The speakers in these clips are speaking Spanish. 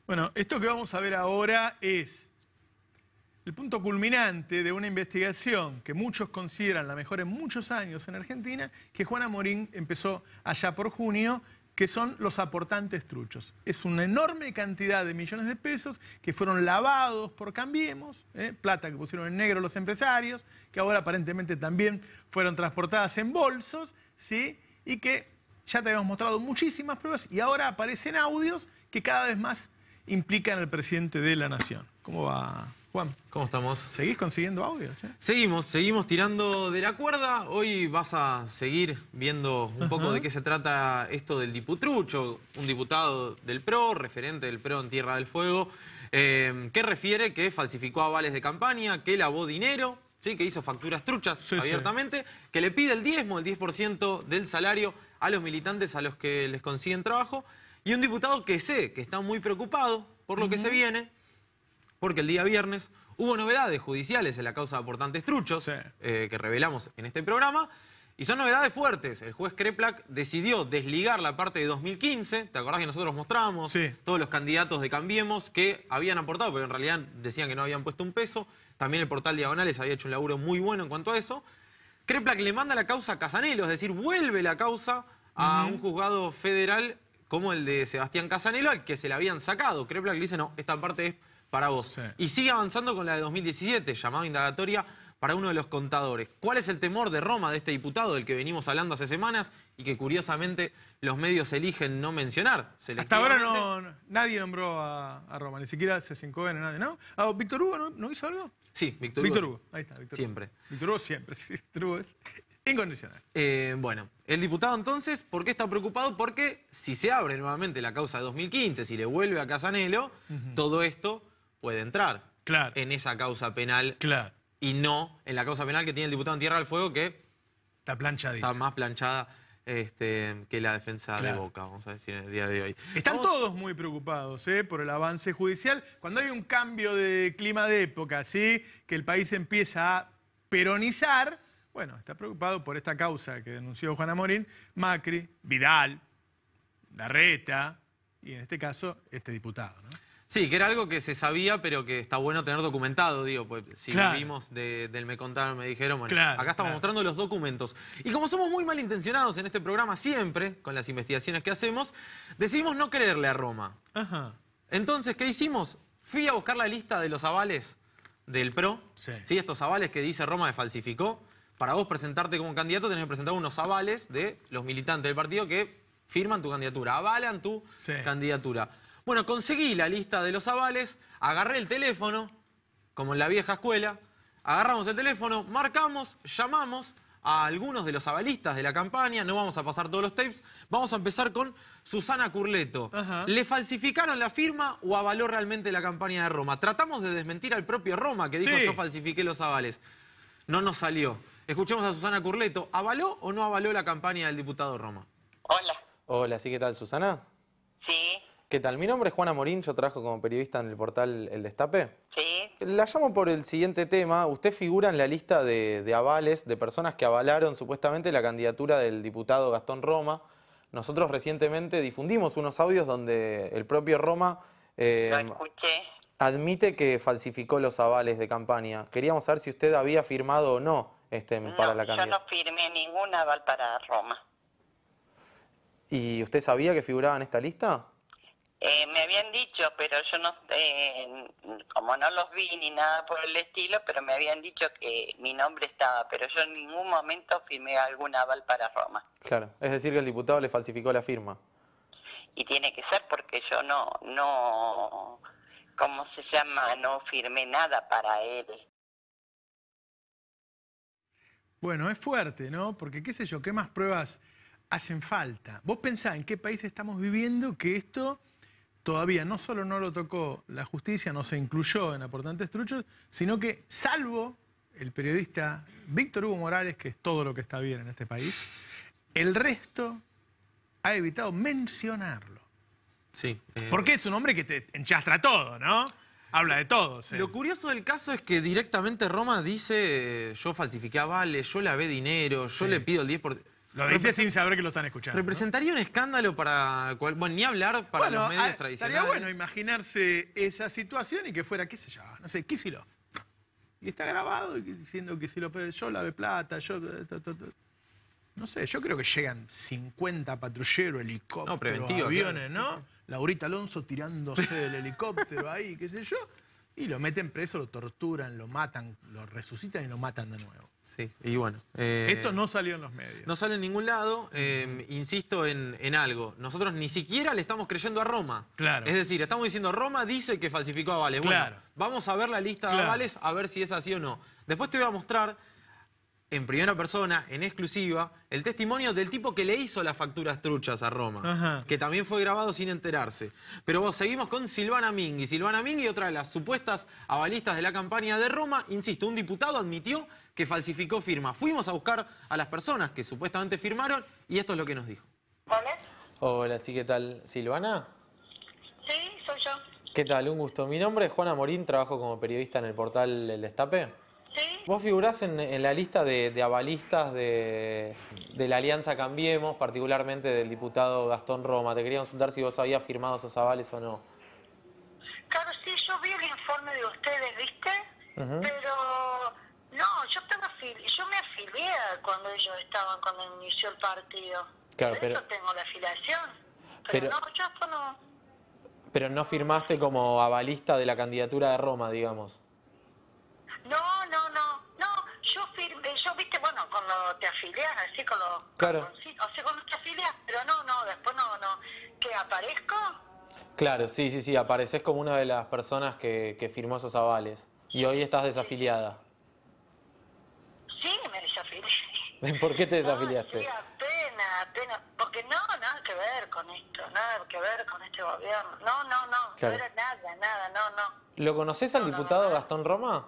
Bueno, esto que vamos a ver ahora es el punto culminante de una investigación que muchos consideran la mejor en muchos años en Argentina, que Juana Morín empezó allá por junio, que son los aportantes truchos. Es una enorme cantidad de millones de pesos que fueron lavados por Cambiemos, plata que pusieron en negro los empresarios, que ahora aparentemente también fueron transportadas en bolsos, ¿sí? Y que ya te habíamos mostrado muchísimas pruebas y ahora aparecen audios que cada vez más implican al presidente de la Nación. ¿Cómo va, Juan? ¿Cómo estamos? ¿Seguís consiguiendo audios? Seguimos tirando de la cuerda. Hoy vas a seguir viendo un poco de qué se trata esto del diputrucho, un diputado del PRO, referente del PRO en Tierra del Fuego, que refiere que falsificó avales de campaña, que lavó dinero, ¿sí? Que hizo facturas truchas abiertamente, que le pide el 10% del salario a los militantes a los que les consiguen trabajo, y un diputado que sé que está muy preocupado por lo que se viene, porque el día viernes hubo novedades judiciales en la causa de aportantes truchos, que revelamos en este programa, y son novedades fuertes. El juez Kreplak decidió desligar la parte de 2015, ¿te acordás que nosotros mostrábamos todos los candidatos de Cambiemos que habían aportado, pero en realidad decían que no habían puesto un peso? También el portal Diagonales había hecho un laburo muy bueno en cuanto a eso. Kreplak le manda la causa a Casanelo, es decir, vuelve la causa a un juzgado federal como el de Sebastián Casanelo, al que se la habían sacado. Kreplak le dice, no, esta parte es para vos. Y sigue avanzando con la de 2017, llamada indagatoria para uno de los contadores. ¿Cuál es el temor de Roma de este diputado del que venimos hablando hace semanas y que curiosamente los medios eligen no mencionar? Hasta ahora nadie nombró a Roma, ni siquiera Cesincoven, nadie, ¿no? ¿Víctor Hugo no hizo algo? Sí, Víctor Hugo. Ahí está, Víctor siempre. Hugo. Víctor Hugo siempre, sí. Víctor Hugo es incondicional. Bueno, el diputado entonces, ¿por qué está preocupado? Porque si se abre nuevamente la causa de 2015, si le vuelve a Casanelo, todo esto puede entrar en esa causa penal y no en la causa penal que tiene el diputado en Tierra del Fuego, que está planchadita. Está más planchada que la defensa de Boca, vamos a decir, en el día de hoy. Están todos muy preocupados por el avance judicial. Cuando hay un cambio de clima de época, ¿sí? Que el país empieza a peronizar, bueno, está preocupado por esta causa que denunció Juana Morín, Macri, Vidal, Larreta y en este caso este diputado, ¿no? Sí, que era algo que se sabía, pero que está bueno tener documentado, digo, pues si lo vimos del me contaron, me dijeron, bueno, acá estamos mostrando los documentos. Y como somos muy malintencionados en este programa siempre, con las investigaciones que hacemos, decidimos no creerle a Roma. Entonces, ¿qué hicimos? Fui a buscar la lista de los avales del PRO, ¿sí? Estos avales que dice Roma que falsificó. Para vos presentarte como candidato tenés que presentar unos avales de los militantes del partido que firman tu candidatura, avalan tu candidatura. Bueno, conseguí la lista de los avales, agarré el teléfono, como en la vieja escuela, agarramos el teléfono, marcamos, llamamos a algunos de los avalistas de la campaña, no vamos a pasar todos los tapes, vamos a empezar con Susana Curleto. ¿Le falsificaron la firma o avaló realmente la campaña de Roma? Tratamos de desmentir al propio Roma que dijo yo falsifiqué los avales. No nos salió. Escuchemos a Susana Curleto. ¿Avaló o no avaló la campaña del diputado Roma? Hola. Hola, ¿sí qué tal, Susana? Sí. ¿Qué tal? Mi nombre es Juana Morín, yo trabajo como periodista en el portal El Destape. Sí. La llamo por el siguiente tema. Usted figura en la lista de avales de personas que avalaron supuestamente la candidatura del diputado Gastón Roma. Nosotros recientemente difundimos unos audios donde el propio Roma Lo escuché. admite que falsificó los avales de campaña. Queríamos saber si usted había firmado o no para la candidatura. Yo no firmé ningún aval para Roma. ¿Y usted sabía que figuraba en esta lista? Me habían dicho, pero yo no, como no los vi ni nada por el estilo, pero me habían dicho que mi nombre estaba, pero yo en ningún momento firmé algún aval para Roma. Claro, es decir que el diputado le falsificó la firma. Y tiene que ser porque yo no, ¿cómo se llama? No firmé nada para él. Bueno, es fuerte, ¿no? Porque, qué sé yo, ¿qué más pruebas hacen falta? Vos pensás en qué país estamos viviendo que esto todavía no solo no lo tocó la justicia, no se incluyó en aportantes truchos, sino que, salvo el periodista Víctor Hugo Morales, que es todo lo que está bien en este país, el resto ha evitado mencionarlo. Sí. Porque es un hombre que te enchastra todo, ¿no? Habla de todo. Lo curioso del caso es que directamente Roma dice yo falsifiqué avales, yo lavé dinero, yo le pido el 10%. Lo dice sin saber que lo están escuchando. ¿Representaría un escándalo para... Bueno, ni hablar para los medios tradicionales? Estaría bueno imaginarse esa situación y que fuera, qué sé yo, no sé, Kicillof. Y está grabado diciendo que si lo yo la de plata, yo... No sé, yo creo que llegan 50 patrulleros, helicópteros, aviones, claro, ¿no? Sí. Laurita Alonso tirándose del helicóptero ahí, qué sé yo. Y lo meten preso, lo torturan, lo matan, lo resucitan y lo matan de nuevo. Sí, y bueno. Esto no salió en los medios. No sale en ningún lado. Insisto en algo. Nosotros ni siquiera le estamos creyendo a Roma. Claro. Es decir, estamos diciendo, Roma dice que falsificó avales. Claro. Bueno, vamos a ver la lista de avales a ver si es así o no. Después te voy a mostrar, en primera persona, en exclusiva, el testimonio del tipo que le hizo las facturas truchas a Roma. Ajá. Que también fue grabado sin enterarse. Pero vos, seguimos con Silvana Mingui. Silvana Mingui, otra de las supuestas avalistas de la campaña de Roma. Insisto, un diputado admitió que falsificó firmas. Fuimos a buscar a las personas que supuestamente firmaron y esto es lo que nos dijo. ¿Vale? Hola, sí, ¿qué tal? ¿Silvana? Sí, soy yo. ¿Qué tal? Un gusto. Mi nombre es Juana Morín, trabajo como periodista en el portal El Destape. Sí. Vos figurás en la lista de avalistas de la Alianza Cambiemos, particularmente del diputado Gastón Roma. Te quería consultar si vos habías firmado esos avales o no. Claro, sí, yo vi el informe de ustedes, ¿viste? Pero no, yo me afilié cuando ellos estaban, cuando inició el partido. Claro, Por eso tengo la afiliación. Pero no, yo esto no. Pero no firmaste como avalista de la candidatura de Roma, digamos. No, yo firmé, viste, bueno, cuando te afilias, así con los... Claro. o sea, cuando te afilias, pero no, después no. ¿Qué, aparezco? Claro, sí, apareces como una de las personas que firmó esos avales. Y hoy estás desafiliada. Sí, me desafilié. ¿Por qué te desafiliaste? Sí, apenas, porque nada que ver con esto, nada que ver con este gobierno. No, Claro. no era nada, no. ¿Lo conoces al diputado Gastón Roma?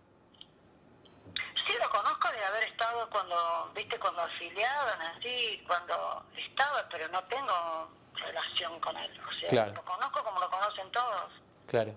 Sí, lo conozco de haber estado cuando afiliaban, así, cuando estaba, pero no tengo relación con él. O sea, claro. Lo conozco como lo conocen todos. Claro.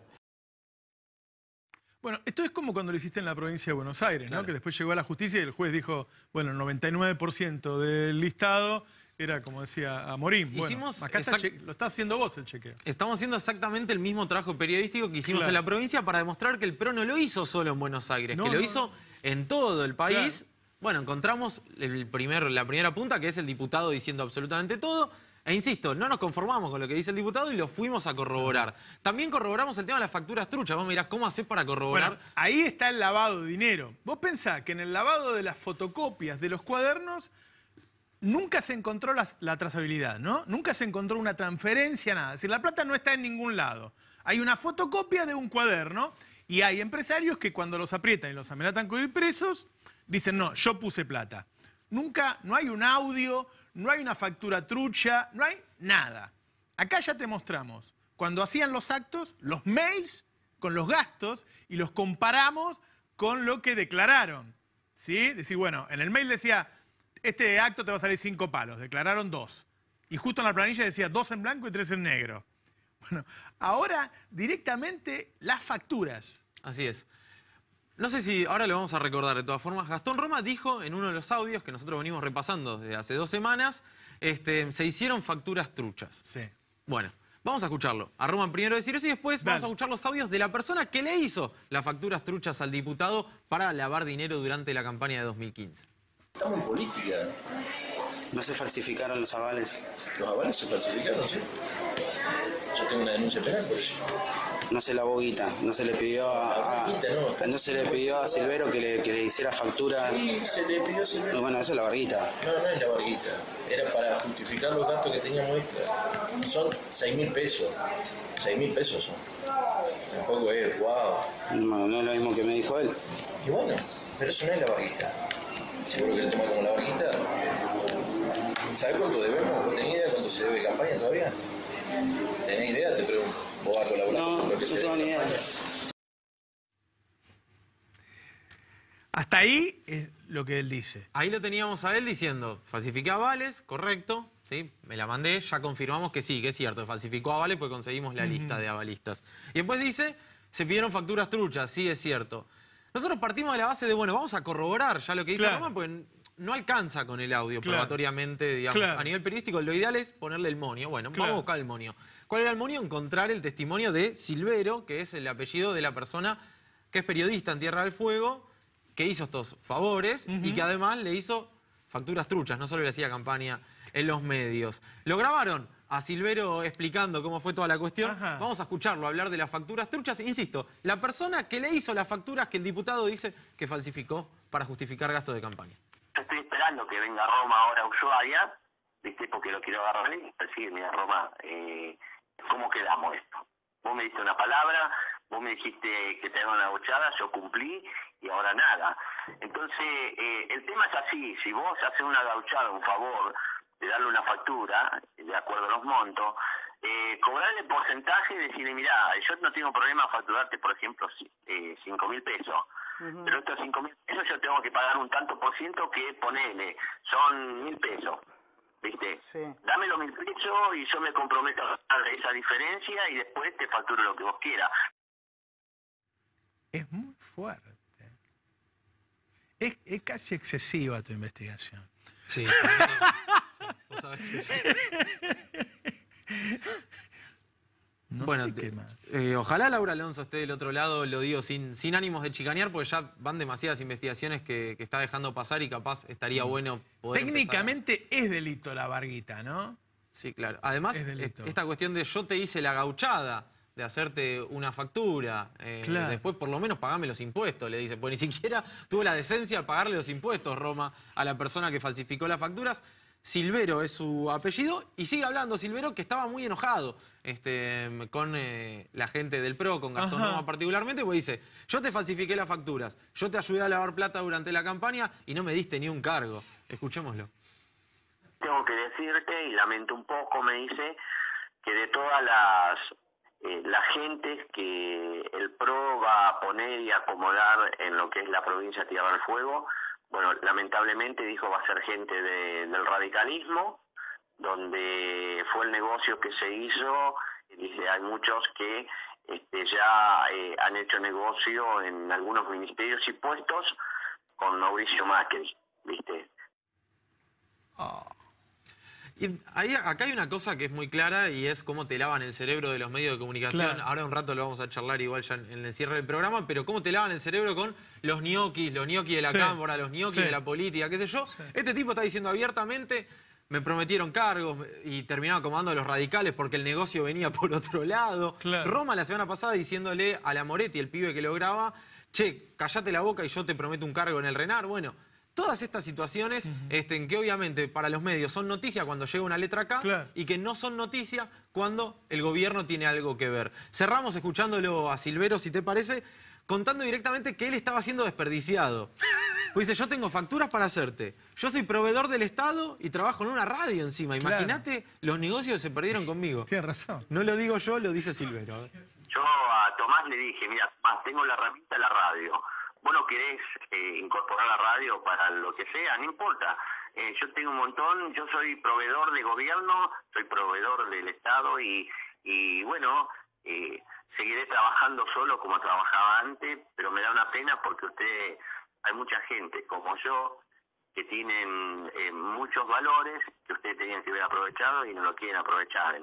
Bueno, esto es como cuando lo hiciste en la provincia de Buenos Aires, claro. ¿no? Que después llegó a la justicia y el juez dijo, bueno, el 99% del listado era, como decía, Amorín. Bueno, acá lo estás haciendo vos el chequeo. Estamos haciendo exactamente el mismo trabajo periodístico que hicimos en la provincia para demostrar que el PRO no lo hizo solo en Buenos Aires, que lo hizo en todo el país. Claro. Bueno, encontramos la primera punta, que es el diputado diciendo absolutamente todo. E insisto, no nos conformamos con lo que dice el diputado y lo fuimos a corroborar. También corroboramos el tema de las facturas truchas. Vos mirás cómo hacés para corroborar. Bueno, ahí está el lavado de dinero. Vos pensás que en el lavado de las fotocopias de los cuadernos nunca se encontró la trazabilidad, ¿no? Nunca se encontró una transferencia, nada. Es decir, la plata no está en ningún lado. Hay una fotocopia de un cuaderno y hay empresarios que cuando los aprietan y los amenazan con ir presos, dicen, no, yo puse plata. Nunca, no hay un audio, no hay una factura trucha, no hay nada. Acá ya te mostramos, cuando hacían los actos, los mails con los gastos y los comparamos con lo que declararon. ¿Sí? Decir, bueno, en el mail decía, este acto te va a salir 5 palos, declararon 2. Y justo en la planilla decía 2 en blanco y 3 en negro. Bueno, ahora directamente las facturas. Así es. No sé si ahora lo vamos a recordar de todas formas. Gastón Roma dijo en uno de los audios que nosotros venimos repasando desde hace 2 semanas, se hicieron facturas truchas. Sí. Bueno, vamos a escucharlo. A Roma primero decir eso y después vamos a escuchar los audios de la persona que le hizo las facturas truchas al diputado para lavar dinero durante la campaña de 2015. Estamos en política. No se falsificaron los avales. Los avales se falsificaron, ¿sí? Yo tengo una denuncia penal por eso. No se lavó guita, no se le pidió no se le pidió a Silvero que le hiciera facturas. Sí, se le pidió a Silvero. Bueno, eso es la varguita. No es la varguita. Era para justificar los gastos que teníamos extra. Son 6.000 pesos. 6.000 pesos son. Tampoco es, wow. No es lo mismo que me dijo él. Y bueno, pero eso no es la varguita. Seguro que le toma como la varguita. ¿Sabés cuánto debemos? ¿Vos tenés idea de cuánto se debe de campaña todavía? ¿Tenés idea? Te pregunto. ¿Vos vas a colaborar? No tengo ni idea. Hasta ahí es lo que él dice. Ahí lo teníamos a él diciendo, falsifiqué avales, correcto, ¿sí? Me la mandé, ya confirmamos que sí, que es cierto, falsificó avales porque conseguimos la lista de avalistas. Y después dice, se pidieron facturas truchas, sí es cierto. Nosotros partimos de la base de, bueno, vamos a corroborar ya lo que dice Roma, porque no alcanza con el audio Claro. probatoriamente, digamos, Claro. a nivel periodístico. Lo ideal es ponerle el monio. Bueno, Claro. vamos a buscar el monio. ¿Cuál era el monio? Encontrar el testimonio de Silvero, que es el apellido de la persona que es periodista en Tierra del Fuego, que hizo estos favores y que además le hizo facturas truchas, no solo le hacía campaña en los medios. Lo grabaron a Silvero explicando cómo fue toda la cuestión. Ajá. Vamos a escucharlo hablar de las facturas truchas. Insisto, la persona que le hizo las facturas que el diputado dice que falsificó para justificar gastos de campaña. Estoy esperando que venga Roma ahora a Ushuaia, ¿viste? Porque lo quiero agarrar y decir, mira, Roma, ¿cómo quedamos esto? Vos me diste una palabra, vos me dijiste que te haga una gauchada, yo cumplí y ahora nada. Entonces, el tema es así, si vos haces una gauchada, un favor, de darle una factura, de acuerdo a los montos, cobrarle el porcentaje y decirle, mira, yo no tengo problema a facturarte, por ejemplo, 5.000 pesos. Pero estos 5.000 pesos yo tengo que pagar un tanto por ciento que ponele, son 1.000 pesos. ¿Viste? Sí. Dame los 1.000 pesos y yo me comprometo a ganar esa diferencia y después te facturo lo que vos quieras. Es muy fuerte. Es casi excesiva tu investigación. Sí. Vos sabés que sí. No Bueno, sé qué más. ojalá Laura Alonso esté del otro lado, lo digo sin ánimos de chicanear, porque ya van demasiadas investigaciones que está dejando pasar y capaz estaría bueno poder Técnicamente es delito la varguita, ¿no? Sí, claro. Además, Es delito. esta cuestión de yo te hice la gauchada, de hacerte una factura, Claro. después por lo menos pagame los impuestos, le dice. Pues ni siquiera tuvo la decencia de pagarle los impuestos, Roma, a la persona que falsificó las facturas. Silvero es su apellido y sigue hablando Silvero, que estaba muy enojado con la gente del PRO, con Gastón Ajá. Roma particularmente, porque dice, yo te falsifiqué las facturas, yo te ayudé a lavar plata durante la campaña y no me diste ni un cargo. Escuchémoslo. Tengo que decirte, y lamento un poco, me dice, que de todas las gentes que el PRO va a poner y acomodar en lo que es la provincia de Tierra del Fuego, bueno, lamentablemente dijo va a ser gente del radicalismo, donde fue el negocio que se hizo, y dice hay muchos que ya han hecho negocio en algunos ministerios y puestos con Mauricio Macri, ¿viste? Y acá hay una cosa que es muy clara y es cómo te lavan el cerebro de los medios de comunicación. Claro. Ahora un rato lo vamos a charlar igual ya en el cierre del programa, pero cómo te lavan el cerebro con los ñoquis de la Sí. cámara, los ñoquis Sí. de la política, qué sé yo. Sí. Este tipo está diciendo abiertamente, me prometieron cargos y terminaba acomodando a los radicales porque el negocio venía por otro lado. Claro. Roma la semana pasada diciéndole a la Moretti, el pibe que lo graba, che, callate la boca y yo te prometo un cargo en el RENAR. Bueno, todas estas situaciones en que obviamente para los medios son noticia cuando llega una letra K Claro. y que no son noticia cuando el gobierno tiene algo que ver. Cerramos escuchándolo a Silvero, si te parece, contando directamente que él estaba siendo desperdiciado. Pues dice, yo tengo facturas para hacerte. Yo soy proveedor del Estado y trabajo en una radio encima. Claro. Imagínate los negocios que se perdieron conmigo. Tienes razón. No lo digo yo, lo dice Silvero. Yo a Tomás le dije, mira, Tomás, tengo la herramienta de la radio. ¿Vos no querés incorporar la radio para lo que sea? No importa. Yo tengo un montón, yo soy proveedor de gobierno, soy proveedor del Estado y bueno, seguiré trabajando solo como trabajaba antes, pero me da una pena porque hay mucha gente como yo que tienen muchos valores que ustedes tenían que haber aprovechado y no lo quieren aprovechar.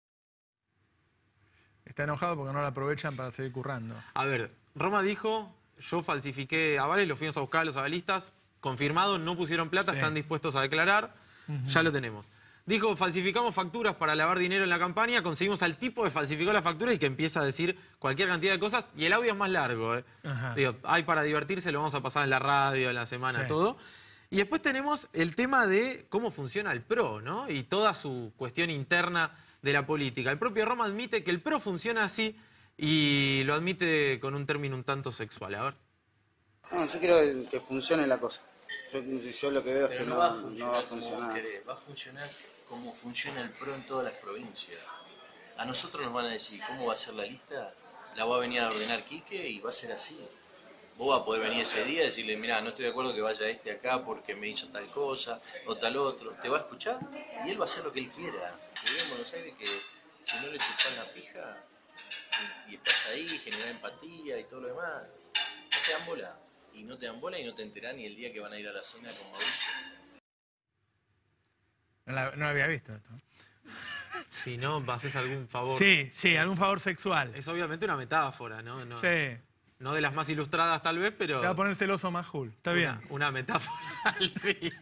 Está enojado porque no lo aprovechan para seguir currando. A ver, Roma dijo, yo falsifiqué avales, los fuimos a buscar a los avalistas, confirmado, no pusieron plata, Sí. están dispuestos a declarar, ya lo tenemos. Dijo, falsificamos facturas para lavar dinero en la campaña, conseguimos al tipo que falsificó la factura y que empieza a decir cualquier cantidad de cosas, y el audio es más largo. Ajá. Digo, hay para divertirse, lo vamos a pasar en la radio, en la semana, Sí. todo. Y después tenemos el tema de cómo funciona el PRO, ¿no? Y toda su cuestión interna de la política. El propio Roma admite que el PRO funciona así y lo admite con un término un tanto sexual. A ver. No, yo quiero que funcione la cosa. Yo lo que veo es que no va a funcionar. como querés, va a funcionar como funciona el PRO en todas las provincias. A nosotros nos van a decir cómo va a ser la lista, la va a venir a ordenar Quique y va a ser así. Vos vas a poder venir ese día y decirle, mirá, no estoy de acuerdo que vaya acá porque me hizo tal cosa o tal otro. Te va a escuchar y él va a hacer lo que él quiera. Viví en Buenos Aires que si no le chupás la pija y estás ahí, generás empatía y todo lo demás, no te dan bola. Y no te dan bola y no te enterás ni el día que van a ir a la cena con Mauricio. No había visto esto. Si no, haces algún favor. Sí, algún favor sexual. Es obviamente una metáfora, ¿no? Sí. No de las más ilustradas tal vez, pero... Se va a poner celoso Majul. Está bien. Una metáfora al fin.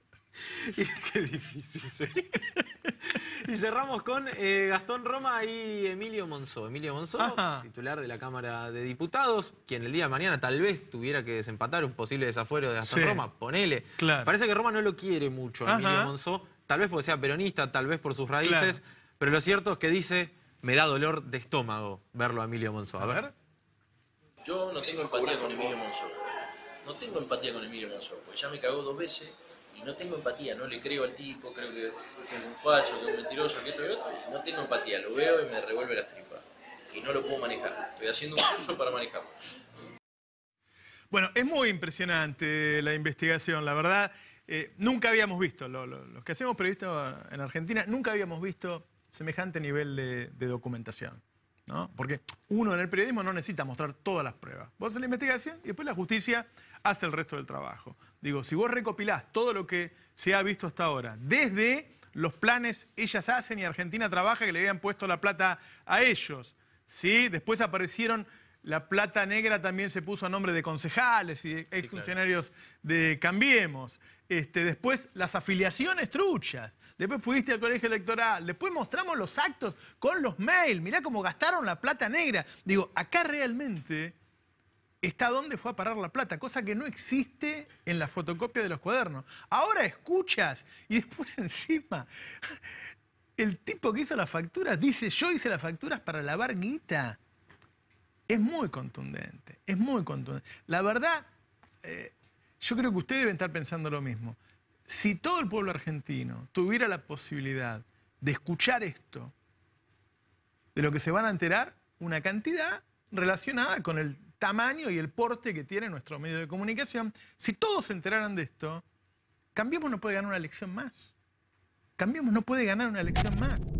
Qué difícil, sí. Y cerramos con Gastón Roma y Emilio Monzó. Emilio Monzó, titular de la Cámara de Diputados, quien el día de mañana tal vez tuviera que desempatar un posible desafuero de Gastón Roma. Ponele. Claro. Parece que Roma no lo quiere mucho, Emilio Monzó. Tal vez porque sea peronista, tal vez por sus raíces. Claro. Pero lo cierto es que dice, me da dolor de estómago verlo a Emilio Monzó. A ver. Yo no tengo empatía con Emilio Monzó. No tengo empatía con Emilio Monzó, porque ya me cagó 2 veces y no tengo empatía, no le creo al tipo, creo que es un falso, que es un mentiroso, que esto y lo otro, y no tengo empatía, lo veo y me revuelve las tripas. Y no lo puedo manejar. Estoy haciendo un curso para manejarlo. Bueno, es muy impresionante la investigación, la verdad. Nunca habíamos visto, los que hacemos periodistas en Argentina, nunca habíamos visto semejante nivel de documentación, ¿no? Porque uno en el periodismo no necesita mostrar todas las pruebas. Vos haces la investigación y después la justicia hace el resto del trabajo. Digo, si vos recopilás todo lo que se ha visto hasta ahora, desde los planes Ellas Hacen y Argentina Trabaja, que le habían puesto la plata a ellos, ¿sí? Después aparecieron... La plata negra también se puso a nombre de concejales y de exfuncionarios de Cambiemos. Después las afiliaciones truchas. Después fuiste al colegio electoral. Después mostramos los actos con los mails. Mirá cómo gastaron la plata negra. Digo, acá realmente está dónde fue a parar la plata, cosa que no existe en la fotocopia de los cuadernos. Ahora escuchas y después encima el tipo que hizo las facturas dice, yo hice las facturas para lavar guita. Es muy contundente, es muy contundente. La verdad, yo creo que ustedes deben estar pensando lo mismo. Si todo el pueblo argentino tuviera la posibilidad de escuchar esto, de lo que se van a enterar, una cantidad relacionada con el tamaño y el porte que tiene nuestro medio de comunicación, si todos se enteraran de esto, Cambiemos no puede ganar una elección más. Cambiemos no puede ganar una elección más.